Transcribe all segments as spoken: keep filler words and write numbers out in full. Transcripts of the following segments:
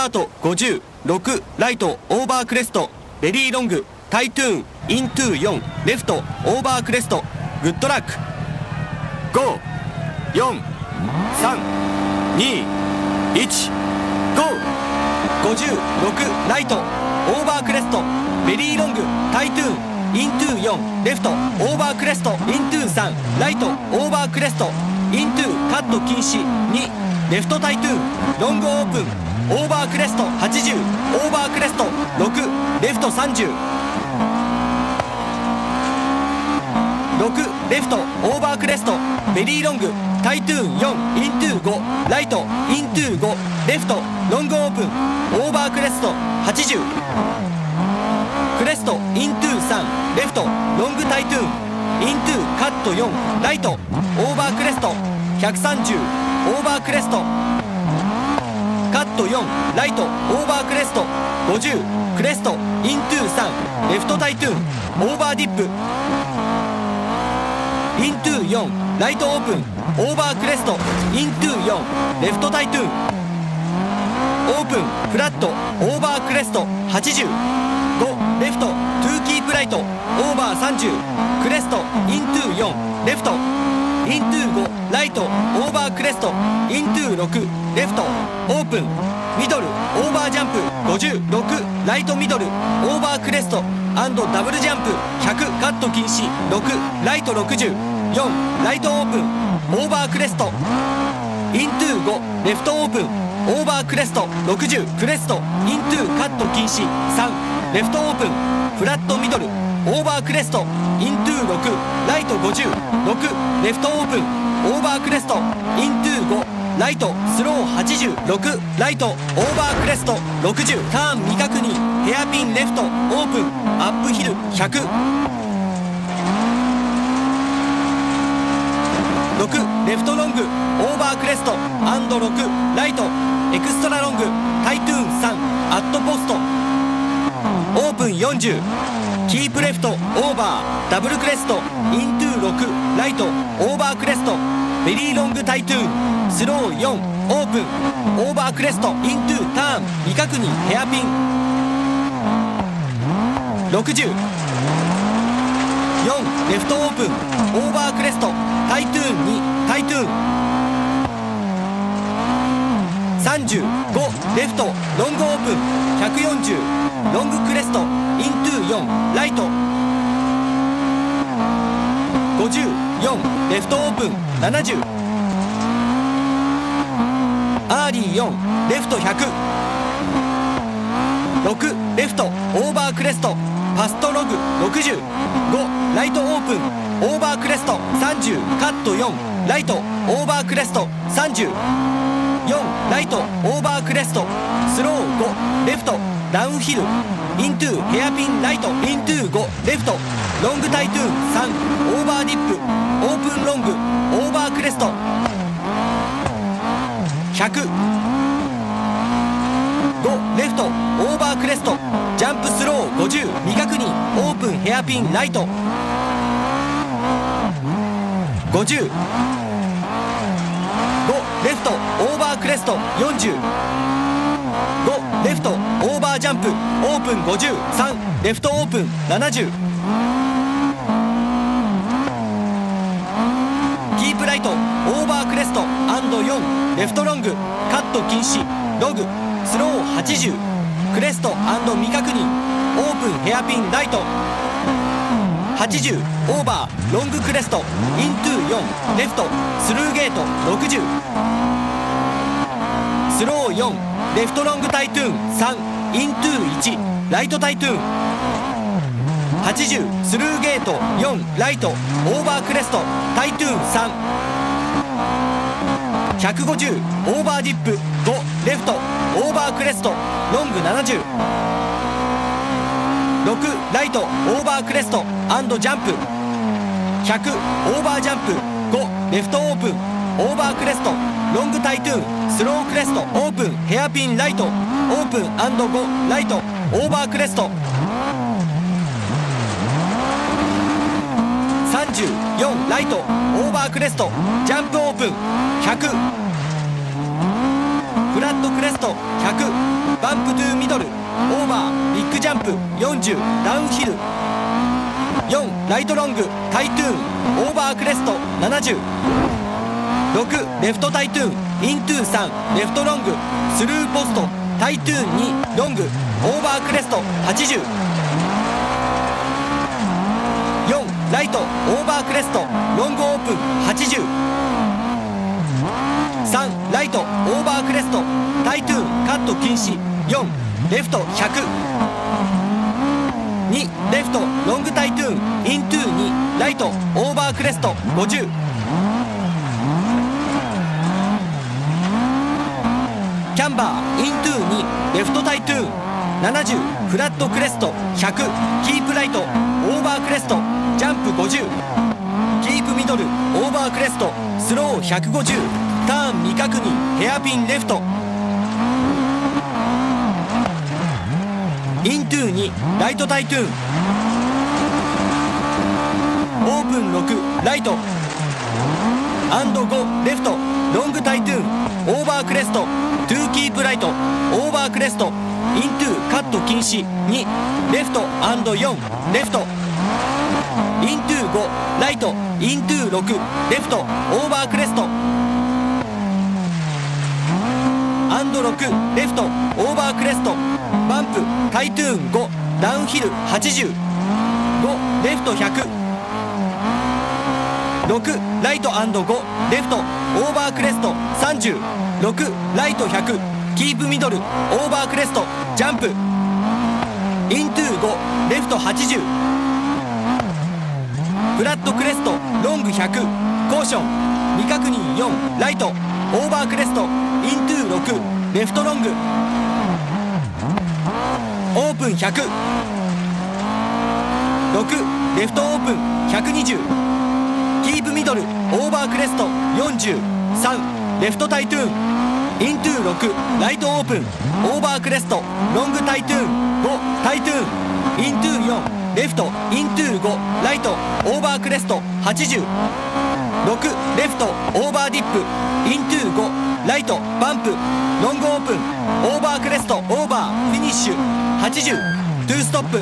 タートごじゅうろくライトオーバークレストベリーロングタイトゥーンイントゥよんレフトオーバークレストグッドラックごよんさんにいちゴーごじゅうろくライトオーバークレストベリーロングタイトゥーンイントゥよんレフトオーバークレストイントゥさんライトオーバークレストイントゥカット禁止にレフトタイトゥーンロングオープンオーバークレストはちじゅうオーバークレストろくレフトさんじゅうろくレフトオーバークレストベリーロングタイトゥーンよんイントゥごライトイントゥごレフトロングオープンオーバークレストはちじゅうクレストイントゥさんレフトロングタイトゥーンイントゥカットよんライトオーバークレストひゃくさんじゅうオーバークレストカットよんライトオーバークレストごじゅうクレストイントゥさんレフトタイトゥーンオーバーディップイントゥよんライトオープンオーバークレストイントゥよんレフトタイトゥーンオープンフラットオーバークレストはちじゅうごレフトトゥーキープライトオーバーさんじゅうクレストイントゥよんレフトイントゥごライトオーバークレストイントゥろくレフトオープンミドルオーバージャンプごじゅうろくライトミドルオーバークレストアンドダブルジャンプひゃくカット禁止ろくライトろくじゅうよんライトオープンオーバークレストイントゥごレフトオープンオーバークレストろくじゅうクレストイントゥカット禁止さんレフトオープンフラットミドルオーバークレストイントゥろくライトごじゅうろくレフトオープンオーバークレストイントゥごライトスローはちじゅうろくライトオーバークレストろくじゅうターン未確認ヘアピンレフトオープンアップヒルひゃくろくレフトロングオーバークレストアンドろくライトエクストラロングタイトゥーンさんアットポストオープンよんじゅうキープレフトオーバーダブルクレストイントゥろくライトオーバークレストベリーロングタイトゥーンスローよんオープンオーバークレストイントゥターン未確認ヘアピンろくじゅうよんレフトオープンオーバークレストタイトゥーンにタイトゥーンさんじゅうごレフトロングオープンひゃくよんじゅうロングクレストイントゥよんライトごじゅうよんレフトオープンななじゅうアーリーよんレフトひゃくろくレフトオーバークレストパストログろくじゅうごライトオープンオーバークレストさんじゅうカットよんライトオーバークレストさんじゅうよんライトオーバークレストスローごレフトダウンヒルイントゥヘアピンライトイントゥごレフトロングタイトゥーンさんオーバーディップオープンロングオーバークレストひゃくごレフトオーバークレストジャンプスローごじゅう未確認オープンヘアピンライトごじゅうごレフトオーバークレストよんじゅうごレフトオーバージャンプオープンごじゅうさんレフトオープンななじゅうキープライトオーバークレストアンドよんレフトロングカット禁止ログスローはちじゅうクレストアンド未確認オープンヘアピンライトはちじゅうオーバーロングクレストイントゥよんレフトスルーゲートろくじゅうスローよんレフトロングタイトゥーンさんイントゥいちライトタイトゥーンはちじゅうスルーゲートよんライトオーバークレストタイトゥーンさんひゃくごじゅうオーバーディップごレフトオーバークレストロングななじゅうろくライトオーバークレストアンドジャンプひゃくオーバージャンプごレフトオープンオーバークレストロングタイトゥーンスロークレストオープンヘアピンライトオープンごライトオーバークレストさんじゅうよんライトオーバークレストジャンプオープンひゃくフラットクレストひゃく、バンプトゥーミドル、オーバービッグジャンプよんじゅう、ダウンヒルよん、ライトロングタイトゥーン、オーバークレストななじゅう、ろく、レフトタイトゥーンイントゥーさん、レフトロングスルーポストタイトゥーンに、ロングオーバークレストはちじゅう、よん、ライトオーバークレストロングオープンはちじゅう、さん、ライトオーバークレストタイトゥーンカット禁止よん、レフトひゃく、に、レフトロングタイトゥーンイントゥーに、ライトオーバークレストごじゅう、キャンバーイントゥーに、レフトタイトゥーンななじゅう、フラットクレストひゃく、キープライトオーバークレストジャンプごじゅう、キープミドルオーバークレストスローひゃくごじゅう、ターン未確認ヘアピンレフトイントゥーに、ライトタイトゥーンオープンろく、ライトアンドご、レフトロングタイトゥーンオーバークレストトゥーキープライトオーバークレストイントゥーカット禁止に、レフトアンドよん、レフトイントゥーご、ライトイントゥーろく、レフトオーバークレストアンドろく、レフトオーバークレストバンプタイトゥーンご、ダウンヒルはちじゅうご、レフトひゃく、ろく、ライトご、レフトオーバークレストさんじゅうろく、ライトひゃく、キープミドルオーバークレストジャンプイントゥーご、レフトはちじゅう、フラットクレストロングひゃく、コーション未確認よん、ライトオーバークレストイントゥーろく、レフトロングオープンひゃく、ろく、レフトオープンひゃくにじゅう、キープミドルオーバークレストよんじゅうさん、レフトタイトゥーンイントゥーろく、ライトオープンオーバークレストロングタイトゥーンご、タイトゥーンイントゥーよん、レフトイントゥーご、ライトオーバークレストはちじゅうろく、レフトオーバーディップイントゥーご、ライトバンプロングオープンオーバークレストオーバーフィニッシュはちじゅう、トゥーストップ。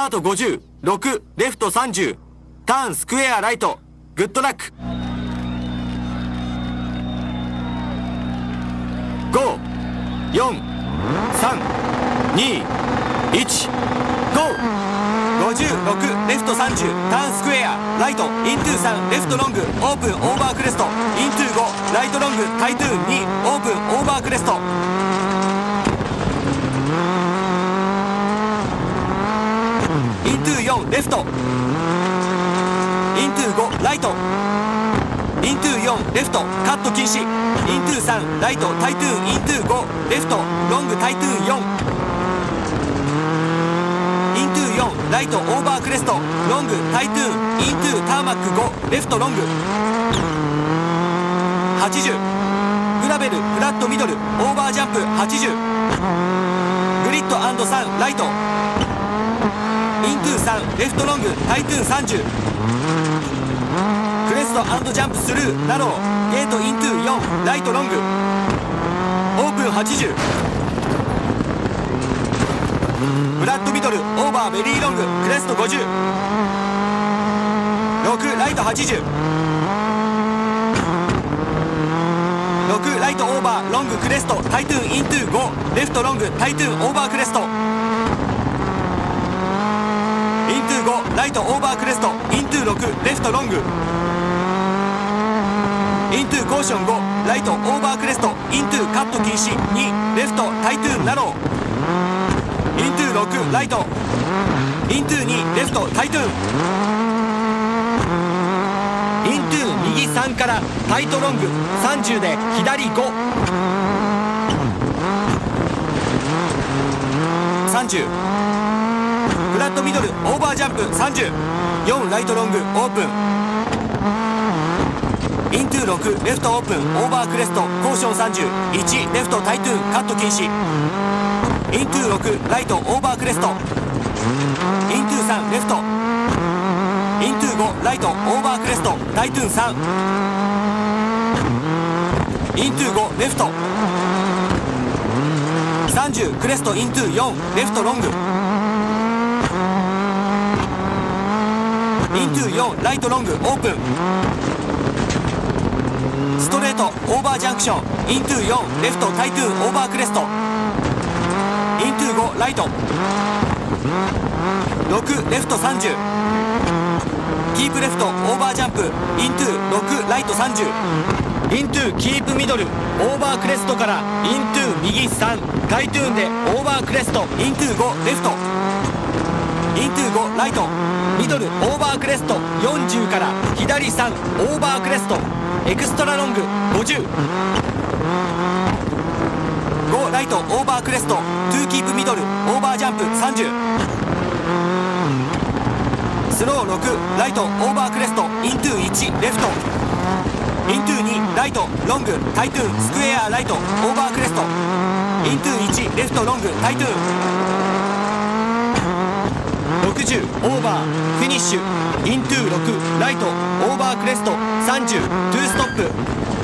タートごじゅう、ろく、レフトさんじゅう、ターンスクエアライト、グッドラック。ご、よん、さん、に、いち、ゴー。ごじゅうろく、レフトさんじゅう、ターンスクエアライト、イントゥーさん、レフトロング、オープンオーバークレスト、イントゥーご、ライトロング、タイトゥーンに、オープンオーバークレスト。イントゥーよん、レフト、イントゥーご、ライト、イントゥーよん、レフト、カット禁止、イントゥーさん、ライト、タイトゥーン、イントゥーご、レフト、ロング、タイトゥーンよん、イントゥーよん、ライト、オーバークレスト、ロング、タイトゥーン、イントゥー、ターマックご、レフト、ロング、はちじゅう、グラベル、フラット、ミドル、オーバージャンプ、はちじゅう、グリッドさん、ライト、イントゥーさん、レフトロング、タイトゥーンさんじゅう、クレストジャンプスルー、ナロー、ゲートイントゥーよん、ライトロング、オープンはちじゅう、フラットミドル、オーバーベリーロング、クレストごじゅう、ろく、ライトはちじゅう、ろく、ライトオーバーロングクレスト、タイトゥーンイントゥーご、レフトロング、タイトゥーンオーバークレスト、イントゥーご、ライトオーバークレスト、イントゥーろく、レフトロング、イントゥーコーションご、ライトオーバークレスト、イントゥーカット禁止に、レフトタイトゥーンナロー、イントゥーろく、ライト、イントゥーに、レフトタイトゥーン、イントゥー右さんからタイトロングさんじゅうで左ご、さんじゅう、フラットミドルオーバージャンプさんじゅうよん、ライトロングオープン、イントゥーろく、レフトオープンオーバークレスト、コーションさんじゅういち、レフトタイトゥーンカット禁止、イントゥーろく、ライトオーバークレスト、イントゥーさん、レフト、イントゥーご、ライトオーバークレスト、タイトゥーンさん、イントゥーご、レフトさんじゅう、クレストイントゥーよん、レフトロング、イントゥーよん、ライトロングオープン、ストレートオーバージャンクション、イントゥーよん、レフトタイトゥーンオーバークレスト、イントゥーご、ライトろく、レフトさんじゅう、キープレフトオーバージャンプ、イントゥーろく、ライトさんじゅう、イントゥーキープミドルオーバークレストからイントゥー右さん、タイトゥーンでオーバークレスト、イントゥーご、レフト、イントゥーご、ライト、ミドルオーバークレストよんじゅうから左さん、オーバークレスト、エクストラロングごじゅう、ご、ライトオーバークレスト、トゥーキープミドルオーバージャンプさんじゅう、スローろく、ライトオーバークレスト、イントゥーいち、レフト、イントゥーに、ライトロングタイトゥーンスクエアライトオーバークレスト、イントゥーいち、レフトロングタイトゥーンろくじゅう、オーバーフィニッシュ、イントゥーろく、ライトオーバークレストさんじゅう、トゥーストップ、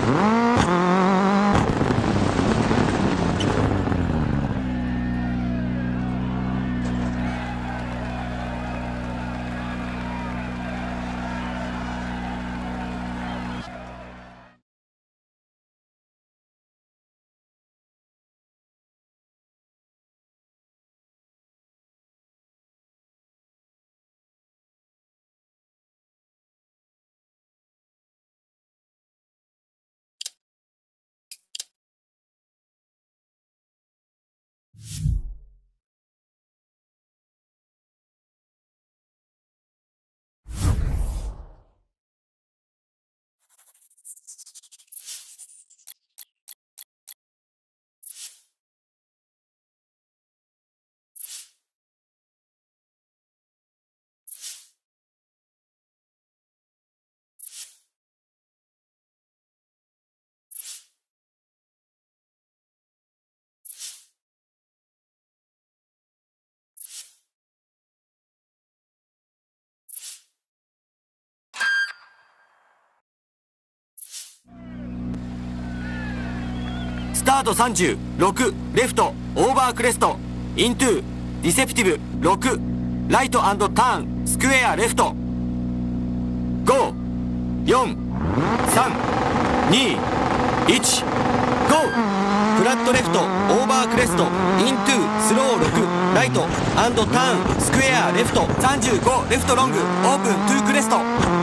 スタートさんじゅうろく、レフトオーバークレスト、イントゥーディセプティブろく、 ライトターンスクエアレフト。ご、よん、さん、に、いち、ゴー。フラットレフトオーバークレストイントゥスローろくライトターンスクエアレフトさんじゅうごレフトロングオープントゥークレストア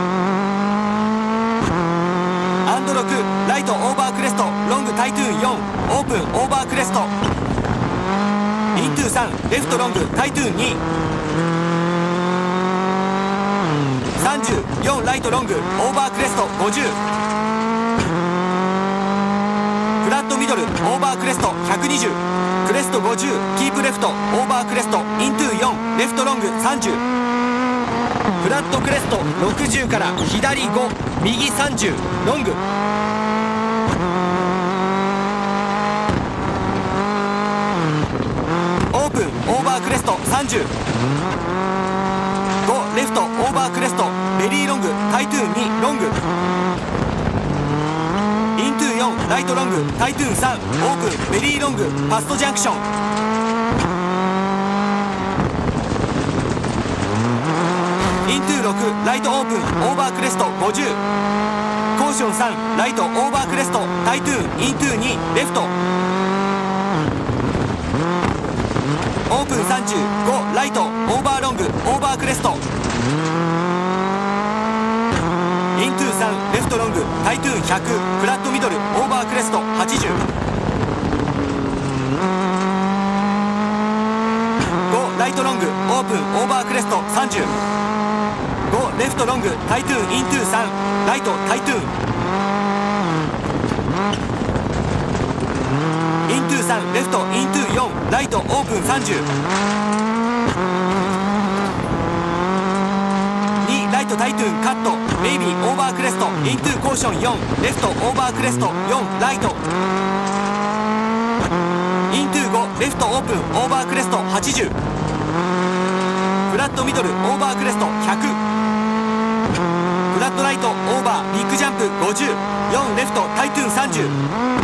ンドろくライトオーバークレストロングタイトゥーンよんオープンオーバークレストイントゥーさんレフトロングタイトゥーンにさんじゅうよんライトロングオーバークレストごじゅうフラットミドルオーバークレストひゃくにじゅうクレストごじゅうキープレフトオーバークレストイントゥーよんレフトロングさんじゅうフラットクレストろくじゅうから左ご右さんじゅうロングオープンオーバークレストさんじゅうごレフトオーバークレストベリーロングタイトゥーンにロングイントゥーよんライトロングタイトゥーンさんオープンベリーロングパストジャンクションイントゥーろくライトオープンオーバークレストごじゅうコーションさんライトオーバークレストタイトゥーンイントゥーにレフトオープンさんじゅうごライトオーバーロングオーバークレストイントゥーさんレフトロングタイトゥーンひゃくフラットミドルオーバークレストはちじゅうごライトロングオープンオーバークレストさんじゅうごレフトロングタイトゥーンイントゥーさんライトタイトゥーンイントゥーさんレフトイントゥーよんライトオープンさんじゅうにライトタイトゥーンカットベイビーオーバークレストイントゥーコーションよんレフトオーバークレストよんライトイントゥーごレフトオープンオーバークレストはちじゅうフラットミドルオーバークレストひゃくフラットライトオーバービッグジャンプごじゅうよんレフトタイトゥーンさんじゅう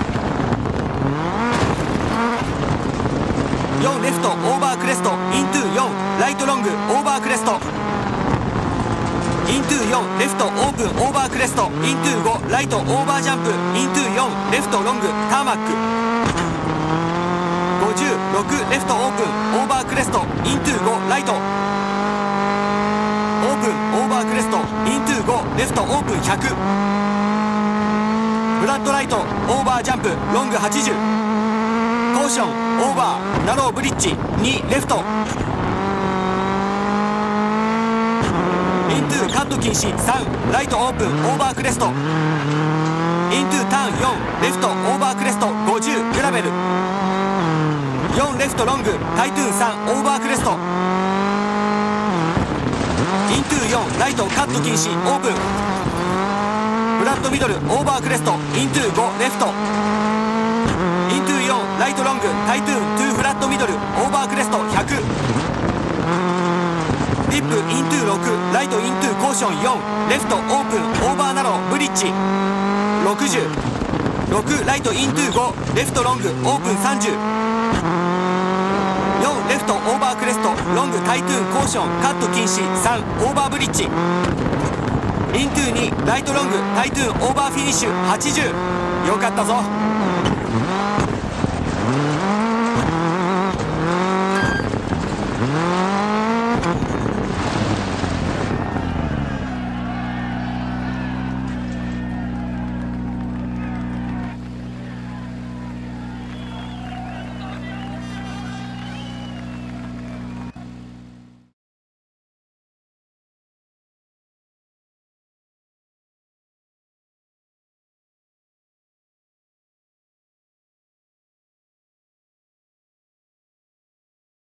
よんレフトオーバークレストイントゥーよんライトロングオーバークレストイントゥーよんレフトオープンオーバークレストイントゥーごライトオーバージャンプイントゥーよんレフトロングターマックごじゅうろくレフトオープンオーバークレストイントゥーごライトオープンオーバークレストイントゥーごレフトオープンひゃくフラットライトオーバージャンプロングはちじゅうコーションオーバーナローブリッジにレフトイントゥーカット禁止さんライトオープンオーバークレストイントゥーターンよんレフトオーバークレストごじゅうグラベルよんレフトロングタイトゥーンさんオーバークレストイントゥーよんライトカット禁止オープンフラットミドルオーバークレストイントゥーごレフトイントゥーよんライトロングタイトゥーントゥーフラットミドルオーバークレストひゃくディップイントゥーろくライトイントゥーコーションよんレフトオープンオーバーナローブリッジろくじゅうろくライトイントゥーごレフトロングオープンさんじゅうよんレフトオーバークレストロングタイトゥーンコーションカット禁止さんオーバーブリッジイントゥーにライトロングタイトゥーンオーバーフィニッシュはちじゅうよかったぞ。